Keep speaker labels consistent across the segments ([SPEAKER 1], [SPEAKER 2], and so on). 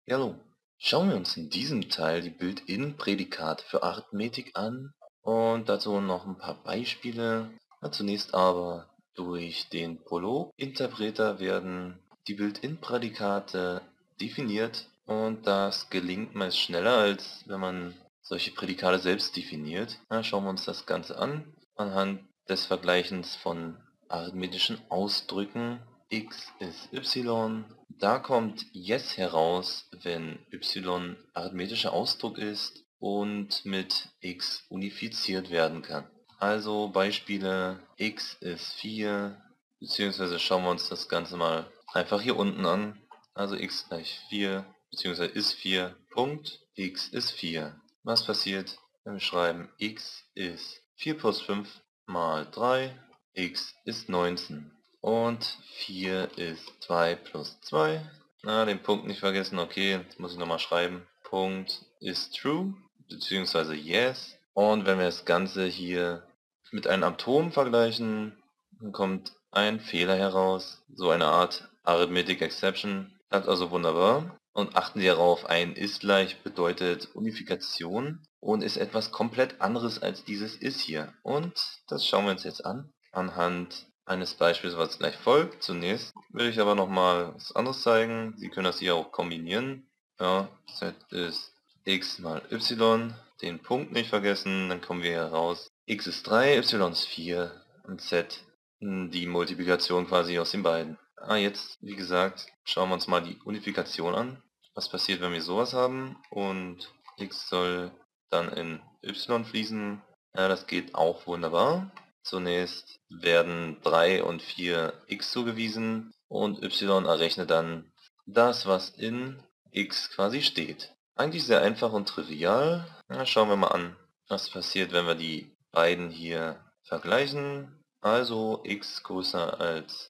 [SPEAKER 1] Ja, hallo. Schauen wir uns in diesem Teil die Built-in-Prädikate für Arithmetik an und dazu noch ein paar Beispiele. Zunächst aber durch den Prolog-Interpreter werden die Built-in-Prädikate definiert und das gelingt meist schneller, als wenn man solche Prädikate selbst definiert. Schauen wir uns das Ganze an anhand des Vergleichens von arithmetischen Ausdrücken. X ist y. Da kommt yes heraus, wenn y arithmetischer Ausdruck ist und mit x unifiziert werden kann. Also Beispiele: x ist 4, beziehungsweise schauen wir uns das Ganze mal einfach hier unten an. Also x gleich 4, beziehungsweise ist 4, Punkt, x ist 4. Was passiert, wenn wir schreiben x ist 4 plus 5 mal 3, x ist 19. Und 4 ist 2 plus 2. Den Punkt nicht vergessen. Okay, jetzt muss ich nochmal schreiben. Punkt ist true, beziehungsweise yes. Und wenn wir das Ganze hier mit einem Atom vergleichen, dann kommt ein Fehler heraus. So eine Art Arithmetic Exception. Klappt also wunderbar. Und achten Sie darauf, ein ist gleich bedeutet Unifikation und ist etwas komplett anderes als dieses ist hier. Und das schauen wir uns jetzt an, anhand eines Beispiels, was gleich folgt. Zunächst will ich aber nochmal was anderes zeigen. Sie können das hier auch kombinieren. Ja, z ist x mal y, den Punkt nicht vergessen, dann kommen wir hier raus. X ist 3, y ist 4 und z die Multiplikation quasi aus den beiden. Jetzt, wie gesagt, schauen wir uns mal die Unifikation an. Was passiert, wenn wir sowas haben und x soll dann in y fließen? Das geht auch wunderbar. Zunächst werden 3 und 4 x zugewiesen und y errechnet dann das, was in x quasi steht. Eigentlich sehr einfach und trivial. Schauen wir mal an, was passiert, wenn wir die beiden hier vergleichen. Also x größer als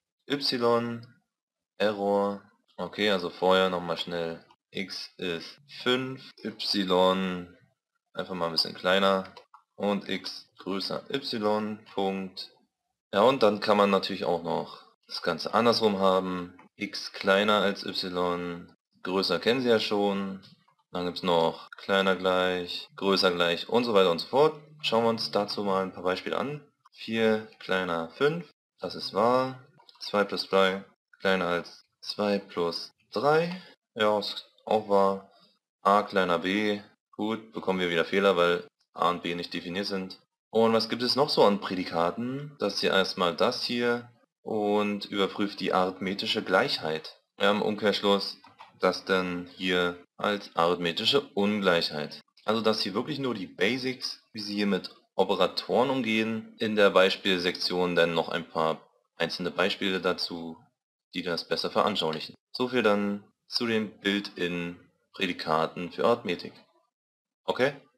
[SPEAKER 1] y, Error. Okay, also vorher nochmal schnell. X ist 5, y einfach mal ein bisschen kleiner und x größer y, Punkt. Ja, und dann kann man natürlich auch noch das Ganze andersrum haben. X kleiner als y, größer kennen Sie ja schon. Dann gibt es noch kleiner gleich, größer gleich und so weiter und so fort. Schauen wir uns dazu mal ein paar Beispiele an. 4 kleiner 5, das ist wahr. 2 plus 3 kleiner als 2 plus 3, ja, ist auch wahr. A kleiner b, gut, bekommen wir wieder Fehler, weil a und b nicht definiert sind. Und was gibt es noch so an Prädikaten? Das hier erstmal das hier und überprüft die arithmetische Gleichheit. Wir haben im Umkehrschluss das dann hier als arithmetische Ungleichheit. Also das hier wirklich nur die Basics, wie Sie hier mit Operatoren umgehen. In der Beispielsektion dann noch ein paar einzelne Beispiele dazu, die das besser veranschaulichen. So viel dann zu den Built-in Prädikaten für Arithmetik. Okay?